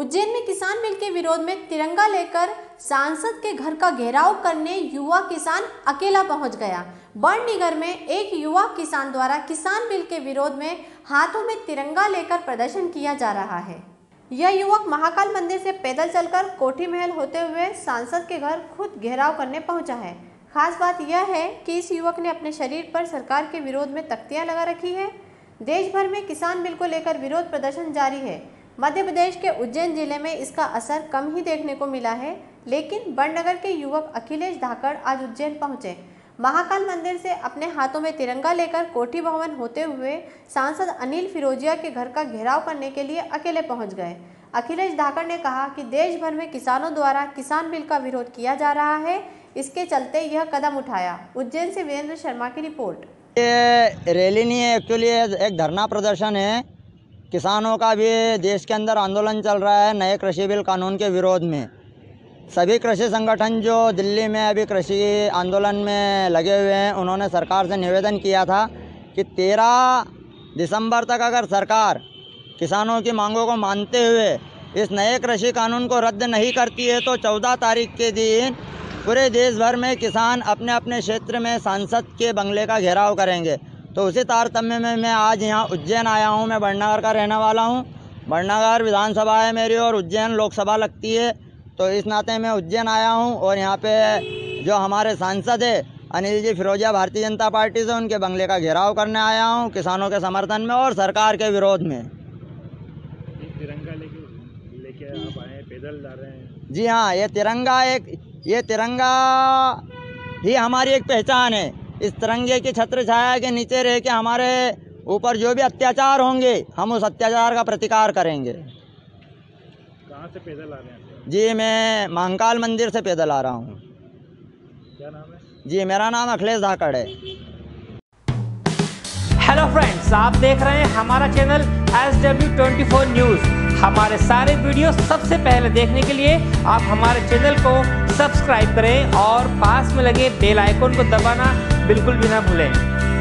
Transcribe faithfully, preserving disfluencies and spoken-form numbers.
उज्जैन में किसान बिल के विरोध में तिरंगा लेकर सांसद के घर का घेराव करने युवा किसान अकेला पहुंच गया। बड़नीगर में एक युवा किसान द्वारा किसान बिल के विरोध में हाथों में तिरंगा लेकर प्रदर्शन किया जा रहा है। यह युवक महाकाल मंदिर से पैदल चलकर कोठी महल होते हुए सांसद के घर खुद घेराव करने पहुंचा है। खास बात यह है कि इस युवक ने अपने शरीर पर सरकार के विरोध में तख्तियां लगा रखी है। देश भर में किसान बिल को लेकर विरोध प्रदर्शन जारी है। मध्य प्रदेश के उज्जैन जिले में इसका असर कम ही देखने को मिला है, लेकिन बड़नगर के युवक अखिलेश धाकड़ आज उज्जैन पहुंचे। महाकाल मंदिर से अपने हाथों में तिरंगा लेकर कोठी भवन होते हुए सांसद अनिल फिरोजिया के घर का घेराव करने के लिए अकेले पहुंच गए। अखिलेश धाकड़ ने कहा कि देश भर में किसानों द्वारा किसान बिल का विरोध किया जा रहा है, इसके चलते यह कदम उठाया। उज्जैन से वीरेंद्र शर्मा की रिपोर्ट। ये रैली नहीं है, एक्चुअली एक धरना प्रदर्शन है। किसानों का भी देश के अंदर आंदोलन चल रहा है नए कृषि बिल कानून के विरोध में। सभी कृषि संगठन जो दिल्ली में अभी कृषि आंदोलन में लगे हुए हैं, उन्होंने सरकार से निवेदन किया था कि तेरह दिसंबर तक अगर सरकार किसानों की मांगों को मानते हुए इस नए कृषि कानून को रद्द नहीं करती है तो चौदह तारीख के दिन पूरे देश भर में किसान अपने अपने क्षेत्र में सांसद के बंगले का घेराव करेंगे। तो उसी तारतम्य में मैं आज यहाँ उज्जैन आया हूँ। मैं बड़नगर का रहने वाला हूँ। बड़नगर विधानसभा है मेरी और उज्जैन लोकसभा लगती है, तो इस नाते मैं उज्जैन आया हूँ। और यहाँ पे जो हमारे सांसद है अनिल जी फिरोजिया भारतीय जनता पार्टी से, उनके बंगले का घेराव करने आया हूँ किसानों के समर्थन में और सरकार के विरोध में। तिरंगा लेके लेके आप आए, पैदल जा रहे हैं? जी हाँ, ये तिरंगा एक ये तिरंगा ही हमारी एक पहचान है। इस तिरंगे की छत्र छाया के नीचे रह के हमारे ऊपर जो भी अत्याचार होंगे हम उस अत्याचार का प्रतिकार करेंगे। कहाँ से पैदल आ रहे हैं? जी मैं महाकाल मंदिर से पैदल आ रहा हूँ। क्या नाम है? जी मेरा नाम अखिलेश धाकड़ है। हेलो फ्रेंड्स, आप देख रहे हैं हमारा channel S W twenty four news. हमारे सारे वीडियो सबसे पहले देखने के लिए आप हमारे चैनल को सब्सक्राइब करें और पास में लगे बेल आइकन को दबाना बिल्कुल भी ना भूलें।